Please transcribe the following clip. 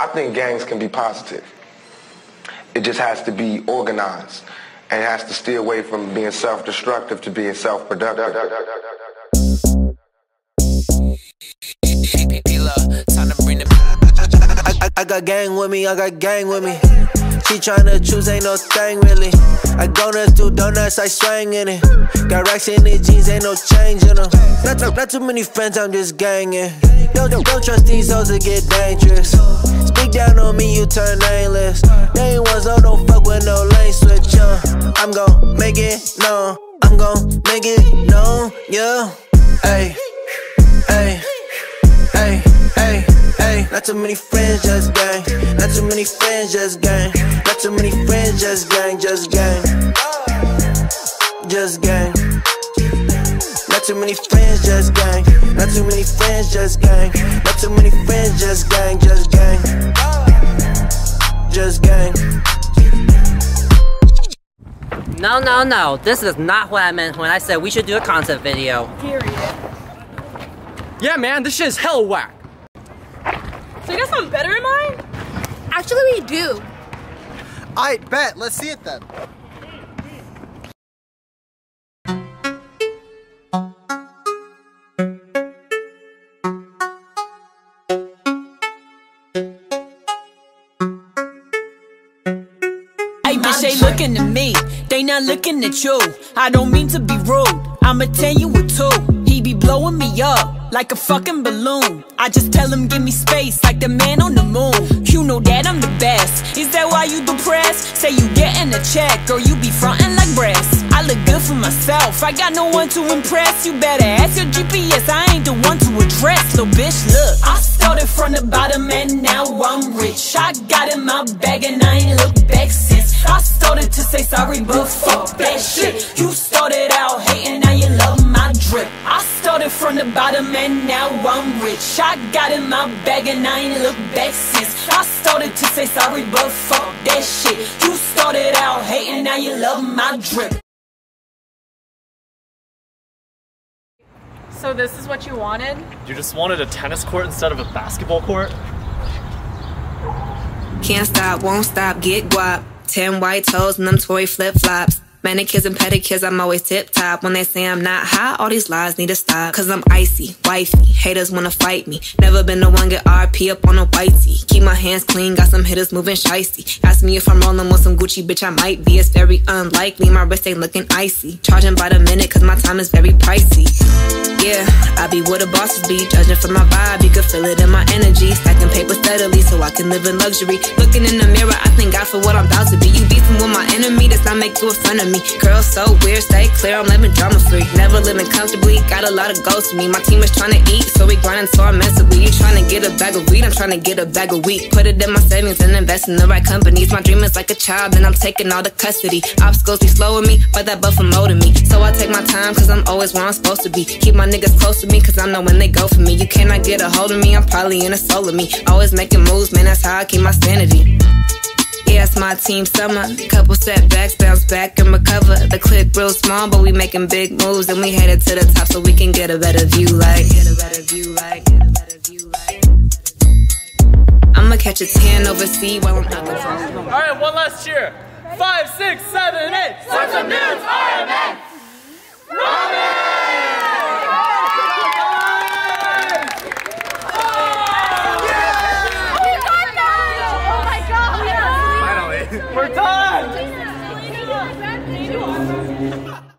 I think gangs can be positive. It just has to be organized, and it has to steer away from being self-destructive to being self-productive. I got gang with me, I got gang with me. She tryna choose, ain't no thing really. I go nuts, do donuts, I swing in it. Got racks in the jeans, ain't no change in them. Not too many friends, I'm just gangin'. Don't trust these hoes, it get dangerous. Speak down on me, you turn nameless. They ain't ones, so don't fuck with no lane switch, I'm gon' make it known, I'm gon' make it known, yeah. Ayy, ayy, ayy, ayy. Ay, not too many friends, just gang. Not too many friends, just gang. Not too many friends, just gang, just gang. Just gang. Not too many friends, just gang. Not too many friends, just gang. Not too many friends, just gang, just gang. Just gang. No, this is not what I meant when I said we should do a concept video. Period. Yeah, man, this shit is hella whack. So you got something better in mind? Actually, we do. I bet. Let's see it then. Hey, bitch, they looking at me. They not looking at you. I don't mean to be rude. I'ma tell you what too. He be blowing me up like a fucking balloon. I just tell him give me space like the man on the moon. You know that I'm the best. Is that why you depressed? Say you getting a check or you be frontin' like breasts. I look good for myself, I got no one to impress. You better ask your GPS, I ain't the one to address. Little bitch, look, I started from the bottom and now I'm rich. I got in my bag and I ain't looked back since. I started to say sorry but fuck that shit. You started out hating, now you love my drip. I started from the bottom and now I'm rich. I got in my bag and I ain't looked back since. I started to say sorry but fuck that shit. You started out hating, now you love my drip. So this is what you wanted? You just wanted a tennis court instead of a basketball court? Can't stop, won't stop, get guap. 10 white toes and them Tory flip-flops. Manicures and pedicures, I'm always tip-top. When they say I'm not hot, all these lies need to stop. Cause I'm icy, wifey, haters wanna fight me. Never been the one get RP up on a whitey. Keep my hands clean, got some hitters moving shicey. Ask me if I'm rolling with some Gucci, bitch, I might be. It's very unlikely, my wrist ain't looking icy. Charging by the minute cause my time is very pricey. Yeah, I be where the bosses be. Judging from my vibe, you can feel it in my energy. Stacking paper steadily so I can live in luxury. Looking in the mirror, I thank God for what I'm about to be. You beefing with my enemy, does not make you a friend of me. Girl, so weird, stay clear, I'm living drama free. Never living comfortably, got a lot of goals to me. My team is trying to eat, so we grinding so I'm mentally. You trying to get a bag of weed, I'm trying to get a bag of wheat. Put it in my savings and invest in the right companies. My dream is like a child, and I'm taking all the custody. Obstacles be slowing me, but that buffer molding me. So I take my time, cause I'm always where I'm supposed to be. Keep my niggas close to me, cause I know when they go for me. You cannot get a hold of me, I'm probably in a soul of me. Always making moves, man, that's how I keep my sanity. Yeah, it's my team summer. Couple setbacks, bounce back and recover. The clip real small, but we making big moves. And we headed to the top so we can get a better view like. I'ma catch a tan overseas while I'm out the phone. Alright, one last cheer. 5, 6, 7, 8. Such a news, RMN! We're done!